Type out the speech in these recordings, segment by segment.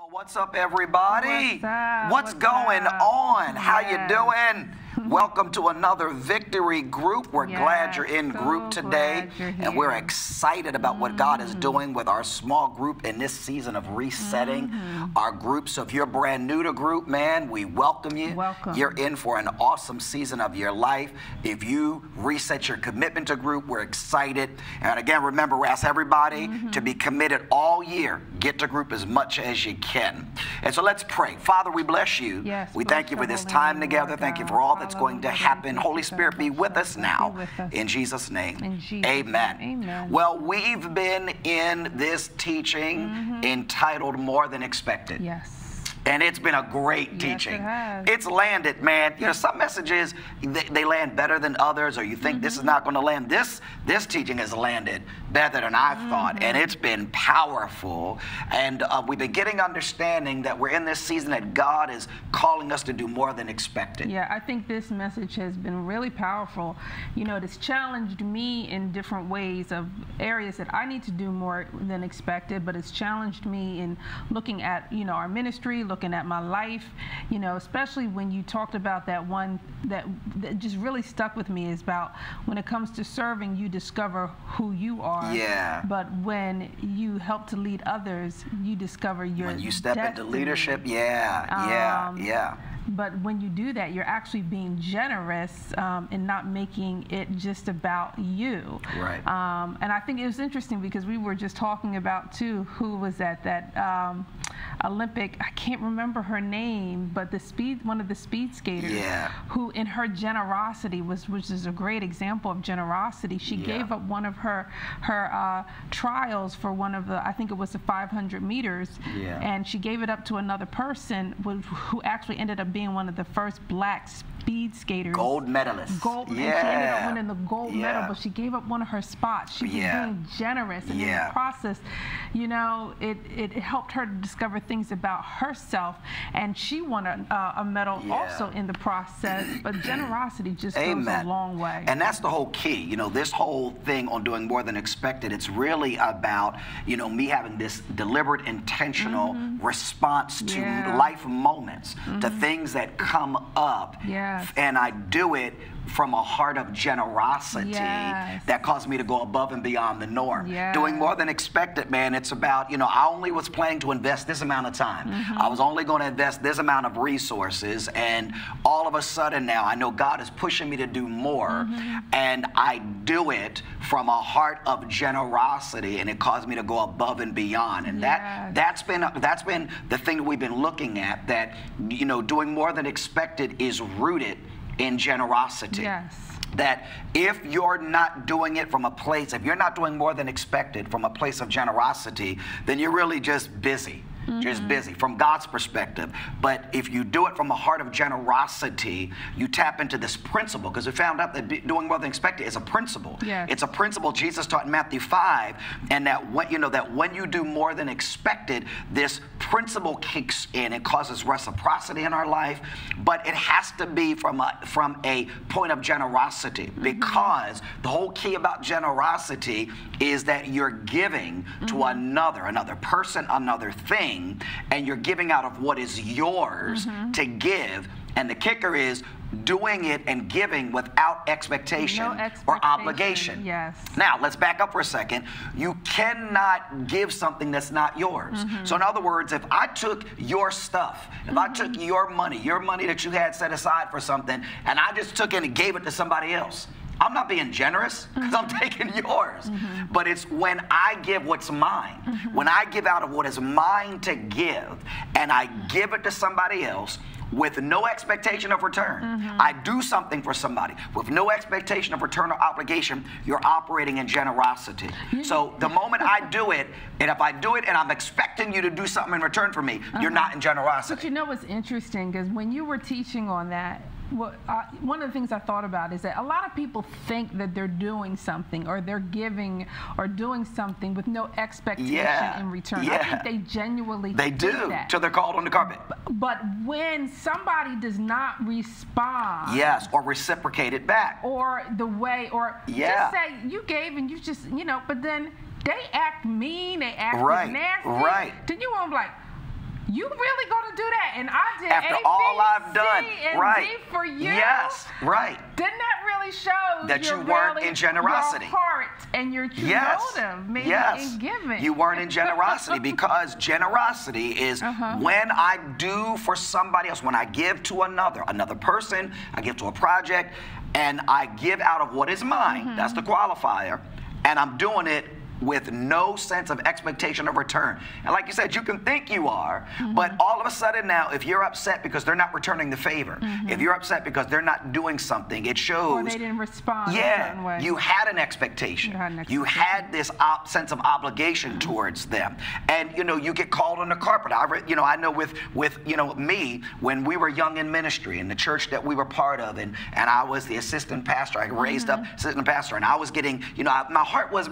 What's up, everybody? What's going on? How you doing? Welcome to another Victory Group. We're glad you're in group today, and we're excited about what God is doing with our small group in this season of resetting our group. So if you're brand new to group, man, we welcome you. You're in for an awesome season of your life. If you reset your commitment to group, we're excited. And again, remember, we ask everybody to be committed all year. Get to group as much as you can. And so let's pray. Father, we bless you. We thank you for this time together. Thank you for all that's going to happen. Holy Spirit, be with us now. In Jesus' name, amen. Well, we've been in this teaching entitled More Than Expected. And it's been a great teaching. It's landed, man. You know, some messages, they land better than others, or you think this is not going to land. This teaching has landed better than I thought, and it's been powerful. And we've been getting understanding that we're in this season that God is calling us to do more than expected. Yeah, I think this message has been really powerful. You know, it's challenged me in different ways of areas that I need to do more than expected, but it's challenged me in looking at, you know, our ministry, looking at my life, you know, especially when you talked about that one that just really stuck with me is about when it comes to serving, you discover who you are. But when you help to lead others, you discover your when you step into leadership, But when you do that, you're actually being generous and not making it just about you. And I think it was interesting because we were just talking about, too, who was at that Olympic, I can't remember her name, but one of the speed skaters who in her generosity, which is a great example of generosity, she gave up one of her trials for one of the, I think it was the 500 meters, and she gave it up to another person who actually ended up being one of the first black speed skaters. Gold medalist. And she ended up winning the gold medal, but she gave up one of her spots. She was being generous, and in the process, you know, it helped her to discover things about herself, and she won a medal also in the process. But generosity just goes a long way. And that's the whole key. You know, this whole thing on doing more than expected, it's really about, you know, me having this deliberate, intentional response to life moments, to things that come up. And I do it from a heart of generosity that caused me to go above and beyond the norm. Doing more than expected, man, it's about, you know, I only was planning to invest this amount of time. I was only going to invest this amount of resources, and all of a sudden now I know God is pushing me to do more, and I do it from a heart of generosity, and it caused me to go above and beyond. And that's been the thing that we've been looking at, that, you know, doing more than expected is rooted in generosity. That if you're not doing it from a place, if you're not doing more than expected from a place of generosity, then you're really just busy. Just busy from God's perspective. But if you do it from a heart of generosity, you tap into this principle, because we found out that doing more than expected is a principle. It's a principle Jesus taught in Matthew 5, and that when you do more than expected, this principle kicks in. It causes reciprocity in our life, but it has to be from a point of generosity, because the whole key about generosity is that you're giving to another person, another thing, and you're giving out of what is yours to give. And the kicker is doing it and giving without expectation or obligation. Now, let's back up for a second. You cannot give something that's not yours. So in other words, if I took your stuff, if I took your money that you had set aside for something, and I just took it and gave it to somebody else, I'm not being generous, because I'm taking yours. But it's when I give what's mine, when I give out of what is mine to give, and I give it to somebody else with no expectation of return. I do something for somebody with no expectation of return or obligation. You're operating in generosity. So the moment I do it, and if I do it and I'm expecting you to do something in return for me, you're not in generosity. But you know what's interesting, because when you were teaching on that, one of the things I thought about is that a lot of people think that they're doing something, or they're giving or doing something with no expectation in return. I think they genuinely do that. Till they're called on the carpet. But when somebody does not respond, or reciprocate it back, or the way, or just say you gave and you just, you know, but then they act mean, they act nasty. Then you won't be like, You really going to do that? And I did after A, all B, I've done, C, and right? D for you. Yes, right. Didn't that really show that you weren't in generosity? Your heart and your true motive, maybe in giving. You weren't in generosity, because generosity is when I do for somebody else, when I give to another person, I give to a project, and I give out of what is mine. That's the qualifier, and I'm doing it with no sense of expectation of return. And like you said, you can think you are, but all of a sudden now, if you're upset because they're not returning the favor, if you're upset because they're not doing something, it shows. Or they didn't respond a certain way. You had an expectation. You had this sense of obligation towards them. And, you know, you get called on the carpet. I know with me, when we were young in ministry in the church that we were part of, and I was the assistant pastor, I raised up assistant pastor, and I was getting, my heart was,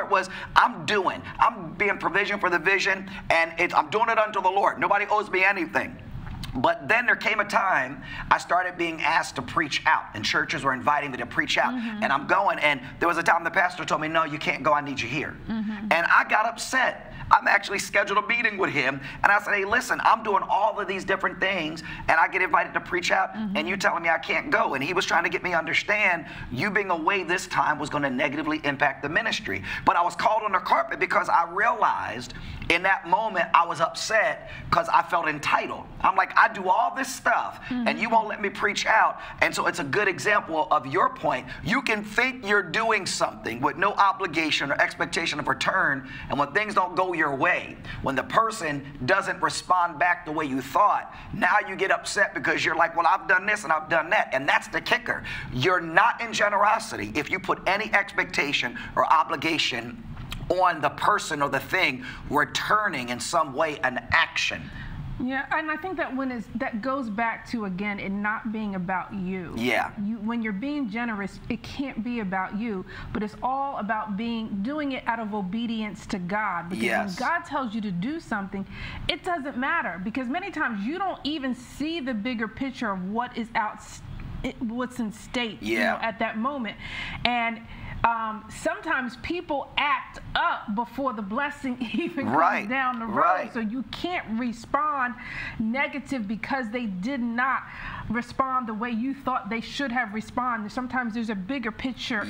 I'm being provision for the vision, and I'm doing it unto the Lord. Nobody owes me anything. But then there came a time I started being asked to preach out, and churches were inviting me to preach out. And I'm going, and there was a time the pastor told me, no, you can't go, I need you here. And I got upset. I'm actually scheduled a meeting with him, and I said, hey, listen, I'm doing all of these different things, and I get invited to preach out, and you telling me I can't go. And he was trying to get me to understand you being away this time was going to negatively impact the ministry. But I was called on the carpet because I realized in that moment I was upset because I felt entitled. I'm like, I do all this stuff, and you won't let me preach out. And so it's a good example of your point. You can think you're doing something with no obligation or expectation of return, and when things don't go your way, when the person doesn't respond back the way you thought, now you get upset because you're like, well, I've done this and I've done that. And that's the kicker. You're not in generosity if you put any expectation or obligation on the person or the thing returning in some way an action. Yeah, and I think that that goes back to, again, it not being about you. Yeah. When you're being generous, it can't be about you, but it's all about doing it out of obedience to God. Because when God tells you to do something, it doesn't matter, because many times you don't even see the bigger picture of what is what's in stake at that moment. And sometimes people act up before the blessing even comes down the road. So you can't respond negative because they did not respond the way you thought they should have responded. Sometimes there's a bigger picture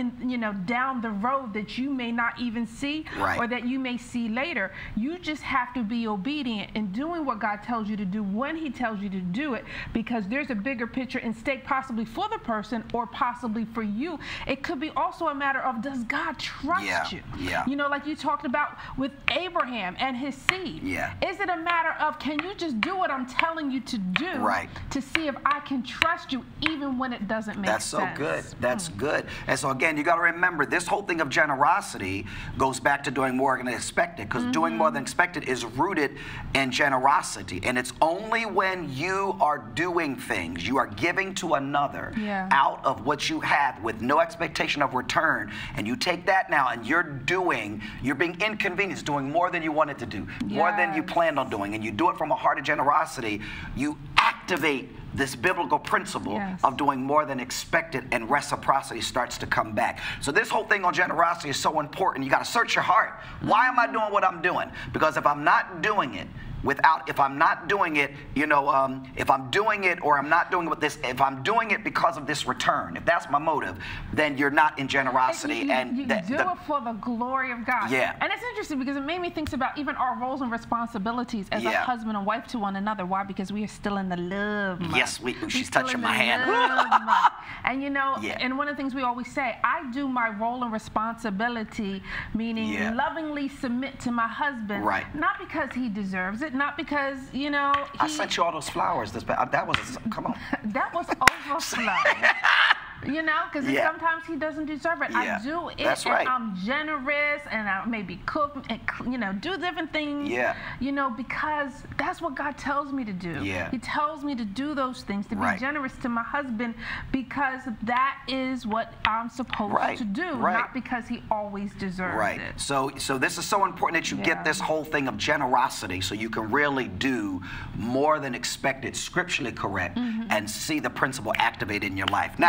down the road that you may not even see or that you may see later. You just have to be obedient in doing what God tells you to do when he tells you to do it, because there's a bigger picture in stake, possibly for the person or possibly for you. It could be also a matter of, does God trust you? You know, like you talked about with Abraham and his seed. Is it a matter of, can you just do what I'm telling you to do to see if I can trust you even when it doesn't make sense? That's so good. That's good. And so again, you got to remember, this whole thing of generosity goes back to doing more than expected, because doing more than expected is rooted in generosity. And it's only when you are doing things, you are giving to another out of what you have with no expectation of return, and you take that now and you're being inconvenienced, doing more than you wanted to do, more than you planned on doing, and you do it from a heart of generosity, you activate this biblical principle of doing more than expected, and reciprocity starts to come back. So this whole thing on generosity is so important. You got to search your heart. Why am I doing what I'm doing? Because if I'm not doing it if I'm not doing it, if I'm doing it or I'm not doing it with this, if I'm doing it because of this return, if that's my motive, then you're not in generosity. You do it for the glory of God. And it's interesting because it made me think about even our roles and responsibilities as a husband and wife to one another. Why? Because we are still in the love month. Yes, she's touching my hand. And and one of the things we always say, I do my role and responsibility, meaning lovingly submit to my husband, not because he deserves it, not because, I sent you all those flowers. That was, come on. That was overflow. Because sometimes he doesn't deserve it. I do it, and I'm generous, and I maybe cook and, do different things, because that's what God tells me to do. He tells me to do those things, to be generous to my husband, because that is what I'm supposed to do, not because he always deserves it. So this is so important that you get this whole thing of generosity, so you can really do more than expected, scripturally correct, and see the principle activated in your life. Now,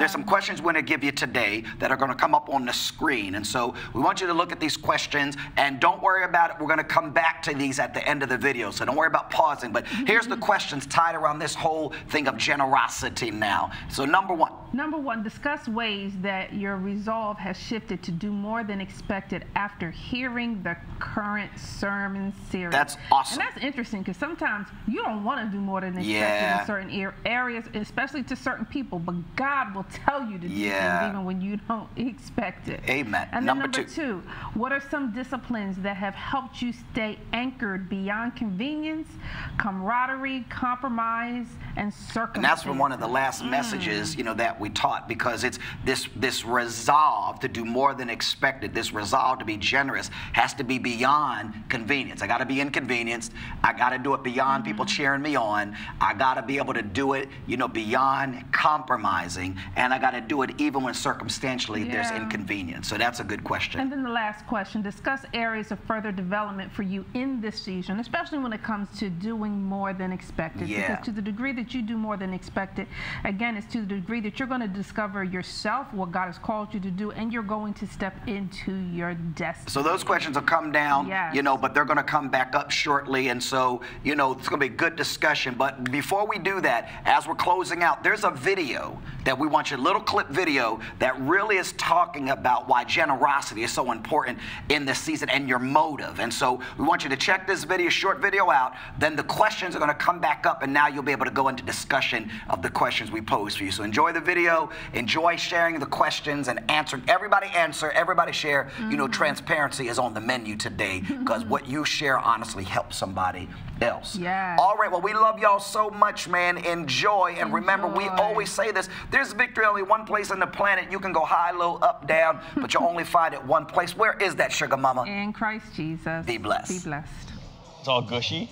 there's some questions we're going to give you today that are going to come up on the screen. And so we want you to look at these questions, and don't worry about it. We're going to come back to these at the end of the video, so don't worry about pausing. But here's the questions tied around this whole thing of generosity now. So number one. Number one, discuss ways that your resolve has shifted to do more than expected after hearing the current sermon series. That's awesome. And that's interesting, because sometimes you don't want to do more than expected in certain areas, especially to certain people, but God will tell you to do things even when you don't expect it. Amen. And then number two, what are some disciplines that have helped you stay anchored beyond convenience, camaraderie, compromise, and circumstance? And that's from one of the last messages, you know, that we taught, because it's this resolve to do more than expected, this resolve to be generous has to be beyond convenience. I got to be inconvenienced. I got to do it beyond people cheering me on. I got to be able to do it, you know, beyond compromising, and I got to do it even when circumstantially there's inconvenience. So that's a good question. And then the last question, discuss areas of further development for you in this season, especially when it comes to doing more than expected. Because to the degree that you do more than expected, again, it's to the degree that you're going to discover yourself, what God has called you to do, and you're going to step into your destiny. So those questions will come down, you know, but they're going to come back up shortly. And so, you know, it's going to be a good discussion. But before we do that, as we're closing out, there's a video that we want you, a little clip video that really is talking about why generosity is so important in this season and your motive. And so we want you to check this video, short video out. Then the questions are going to come back up, and now you'll be able to go into discussion of the questions we pose for you. So enjoy the video, enjoy sharing the questions and answering. Everybody answer, everybody share. You know, transparency is on the menu today, because what you share honestly helps somebody else. All right, well, we love y'all so much, man. Enjoy. And remember, we always say this, there's victory only one place on the planet. You can go high, low, up, down, but you'll only find it one place. Where is that, Sugar Mama? In Christ Jesus. Be blessed. Be blessed. It's all gushy.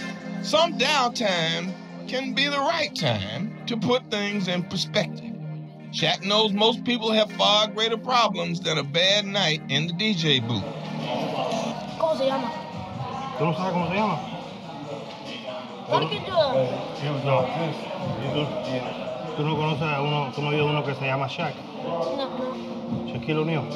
Some downtime can be the right time to put things in perspective. Shaq knows most people have far greater problems than a bad night in the DJ booth. ¿Cómo se llama? ¿Tú no sabes cómo se llama? ¿Por qué yo? No. ¿Tú no conoces a uno, tú no has oído uno que se llama Shaq? No. Shaquille O'Neal.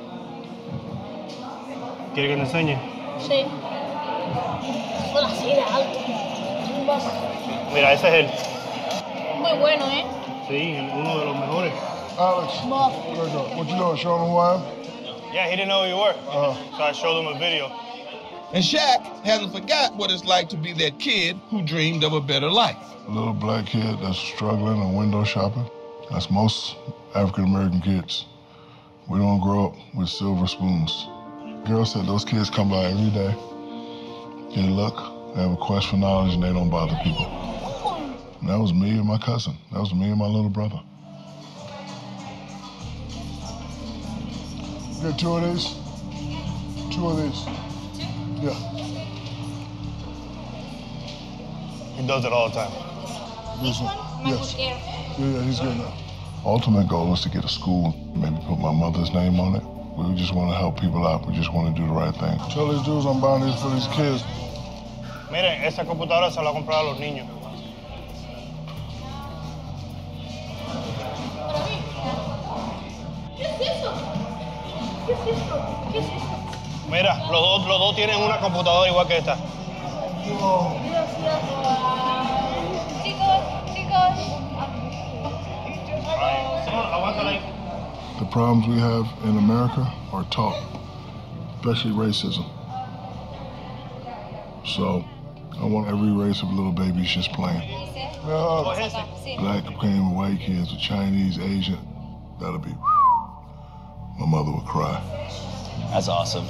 ¿Quieres que te enseñe? Sí. Son así de alto. Mira, ese es él. Muy bueno, ¿eh? Sí, uno de los mejores. Alex, what you doing? Showing him who I am? Yeah, he didn't know who you were. So I showed him a video. And Shaq hasn't forgot what it's like to be that kid who dreamed of a better life. A little black kid that's struggling and window shopping. That's most African-American kids. We don't grow up with silver spoons. Girl said those kids come by every day. They look, they have a quest for knowledge, and they don't bother people. And that was me and my cousin. That was me and my little brother. Get two of these. Two of these. Yeah. He does it all the time. This one? Yes. Yeah, he's good now. Ultimate goal is to get a school, maybe put my mother's name on it. We just want to help people out. We just want to do the right thing. Tell these dudes I'm buying these for these kids. Miren, esa computadora se la ha comprado a los niños. ¿Qué es eso? ¿Qué es esto? ¿Qué es esto? Mira, los dos tienen una computadora igual que esta. The problems we have in America are taught, especially racism. So I want every race of little babies just playing. Black, cream, white kids, or Chinese, Asian, that'll be, my mother would cry. That's awesome.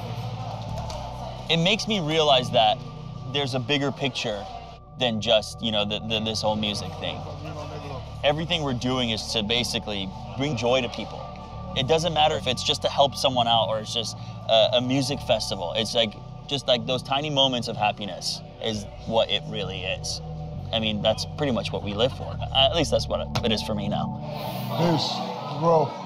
It makes me realize that there's a bigger picture than just, you know, this whole music thing. Everything we're doing is to basically bring joy to people. It doesn't matter if it's just to help someone out or it's just a music festival. It's like, just like those tiny moments of happiness is what it really is. I mean, that's pretty much what we live for. At least that's what it is for me now. Peace, bro.